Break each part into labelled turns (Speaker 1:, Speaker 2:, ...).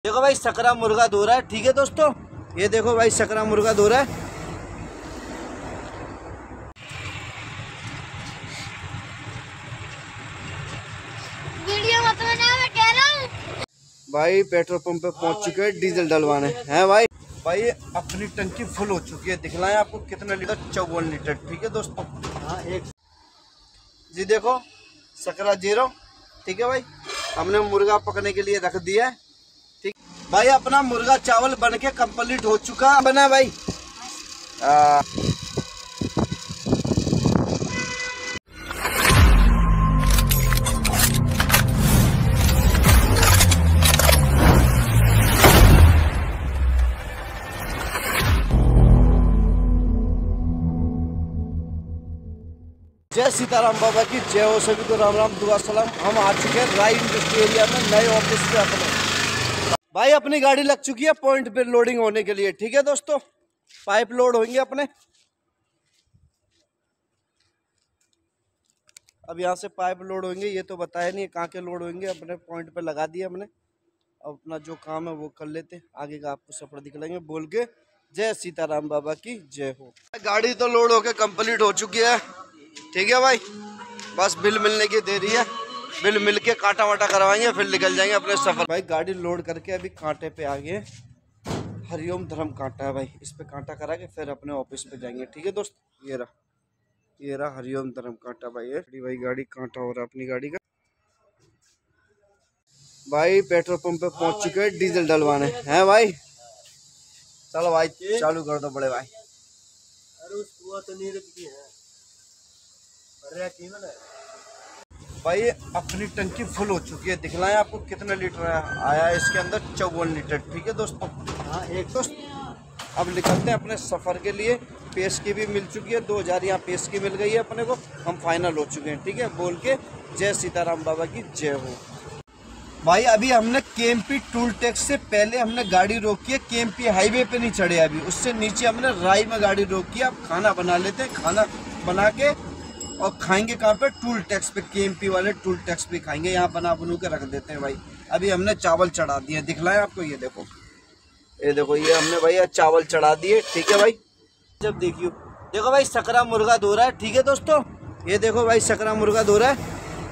Speaker 1: देखो भाई सकरा मुर्गा धो रहा है। ठीक है दोस्तों, ये देखो भाई सकरा मुर्गा धो रहा है।
Speaker 2: वीडियो मत बना, मैं कह रहा हूँ।
Speaker 1: भाई पेट्रोल पंप पे पहुंच चुके हैं डीजल डलवाने हैं भाई। भाई अपनी टंकी फुल हो चुकी है, दिखलाएं आपको कितना लीटर, 54 लीटर। ठीक है दोस्तों, हाँ एक जी देखो सकरा 0। ठीक है भाई, हमने मुर्गा पकने के लिए रख दिया है। ठीक भाई, अपना मुर्गा चावल बन के कंप्लीट हो चुका बना भाई। जय सीताराम बाबा की जय हो। सभी को राम राम दुआ सलाम। हम आ चुके हैं राय इंडस्ट्री एरिया में नए ऑफिस पे अपने। भाई अपनी गाड़ी लग चुकी है पॉइंट पे लोडिंग होने के लिए। ठीक है दोस्तों, पाइप लोड होंगे अपने। अब यहाँ से पाइप लोड होंगे, ये तो बताया नहीं कहाँ के लोड होंगे। अपने पॉइंट पे लगा दिए हमने। अब अपना जो काम है वो कर लेते, आगे का आपको सफर दिखलाएंगे बोल के जय सीताराम बाबा की जय हो। गाड़ी तो लोड होके कंप्लीट हो चुकी है। ठीक है भाई, बस बिल मिलने की देरी है। बिल मिल के कांटा वाटा करवाएंगे, फिर निकल जाएंगे अपने सफर। भाई गाड़ी लोड करके अभी कांटे पे आ गए। हरिओम धर्म कांटा है भाई, इस पे कांटा करा के फिर अपने ऑफिस पे जाएंगे। ठीक है दोस्त, ये रहा हरिओम धर्म कांटा भाई। भाई गाड़ी कांटा हो रहा अपनी गाड़ी का। भाई पेट्रोल पंप पे पहुंच चुके हैं डीजल डलवाने हैं भाई। चलो भाई चालू कर दो बड़े भाई। अरे तो नहीं रखी है भाई। अपनी टंकी फुल हो चुकी है, दिखलाएं आपको कितना लीटर आया है इसके अंदर, 54 लीटर। ठीक है दोस्तों, हाँ एक दोस्त। अब निकलते हैं अपने सफ़र के लिए। पेस की भी मिल चुकी है, 2000 यहाँ पेस की मिल गई है अपने को। हम फाइनल हो चुके हैं। ठीक है, बोल के जय सीताराम बाबा की जय हो। भाई अभी हमने केएमपी टूल टैक्स से पहले हमने गाड़ी रोकी है। केएमपी हाईवे पे नहीं चढ़े अभी, उससे नीचे हमने राय में गाड़ी रोकी है। अब खाना बना लेते हैं, खाना बना के और खाएंगे कहाँ पे, टूल टैक्स पे। केएमपी वाले टूल टैक्स पे खाएंगे, यहाँ बना बनू के रख देते हैं भाई। अभी हमने चावल चढ़ा दिए, दिखलाएं आपको। ये देखो ये हमने भाई चावल चढ़ा दिए। ठीक है भाई, जब देखो भाई सकरा मुर्गा धो रहा है। ठीक है दोस्तों, ये देखो भाई सकरा मुर्गा धो रहा है।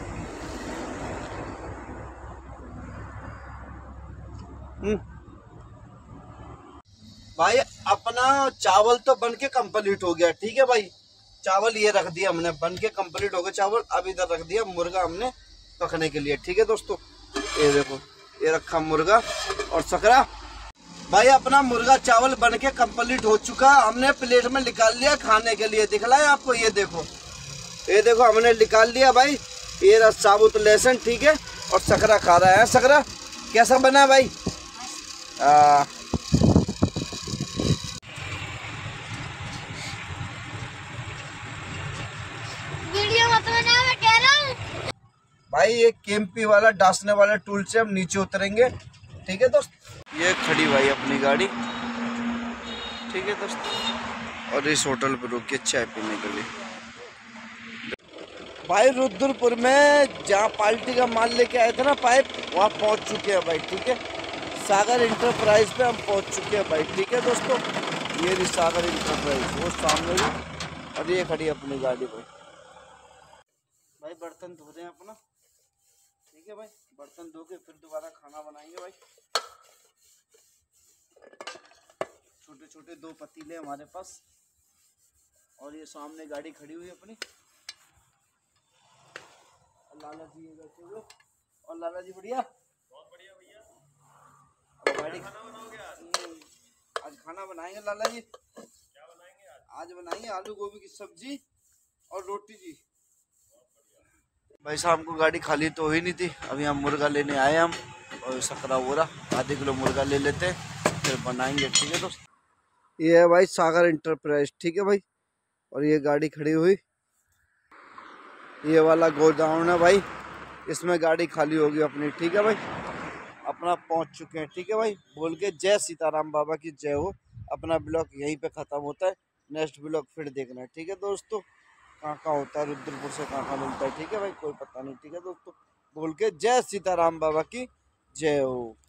Speaker 1: भाई अपना चावल तो बन के कंप्लीट हो गया। ठीक है भाई, चावल ये रख दिया हमने, बन के कंप्लीट हो गया चावल। अब इधर रख दिया मुर्गा हमने पकने के लिए। ठीक है दोस्तों, ये देखो ये रखा मुर्गा और सकरा। भाई अपना मुर्गा चावल बन के कंप्लीट हो चुका, हमने प्लेट में निकाल लिया खाने के लिए। दिखलाए आपको, ये देखो हमने निकाल लिया भाई। ये रहा साबुत लहसुन। ठीक है, और सकरा खा रहा है। सकरा कैसा बना भाई?
Speaker 2: वीडियो मत बना, मैं कह रहा हूँ।
Speaker 1: भाई ये केएमपी वाला डासने वाला टूल से हम नीचे उतरेंगे। ठीक है दोस्त, ये खड़ी भाई अपनी गाड़ी। ठीक है दोस्त, और इस होटल पर रुक के चाय पीने के लिए। भाई रुद्रपुर में जहाँ पार्टी का माल लेके आए थे ना पाइप, वहाँ पहुँच चुके हैं भाई। ठीक है, सागर इंटरप्राइज पे हम पहुँच चुके हैं भाई। ठीक है दोस्तों, ये रही सागर इंटरप्राइज, वो सामने ही, और ये खड़ी अपनी गाड़ी भाई। भाई बर्तन धो रहे हैं अपना। ठीक है भाई, बर्तन धो के फिर दोबारा खाना बनाएंगे भाई। छोटे छोटे 2 पतीले हमारे पास, और ये सामने गाड़ी खड़ी हुई है अपनी। लाला जी ये बैठे हुए, और लाला जी बढ़िया, बहुत बढ़िया भैया। गाड़ी खाना बनाओगे आज खाना बनाएंगे लाला जी। क्या बनाएंगे आज बनाएंगे आलू गोभी की सब्जी और रोटी जी। भाई शाम को गाड़ी खाली तो ही नहीं थी, अभी हम मुर्गा लेने आए हम, और सकरा हो रहा, आधे किलो मुर्गा ले लेते हैं फिर बनाएंगे। ठीक है दोस्त, ये है भाई सागर इंटरप्राइज। ठीक है भाई, और ये गाड़ी खड़ी हुई, ये वाला गोडाउन है भाई, इसमें गाड़ी खाली होगी अपनी। ठीक है भाई, अपना पहुंच चुके हैं। ठीक है भाई, बोल के जय सीताराम बाबा की जय हो। अपना ब्लॉग यहीं पे ख़त्म होता है, नेक्स्ट ब्लॉग फिर देखना है। ठीक है दोस्तों, कहाँ होता है रुद्रपुर से कहाँ मिलता है। ठीक है भाई, कोई पता नहीं। ठीक है दोस्तों, बोल के जय सीताराम बाबा की जय हो।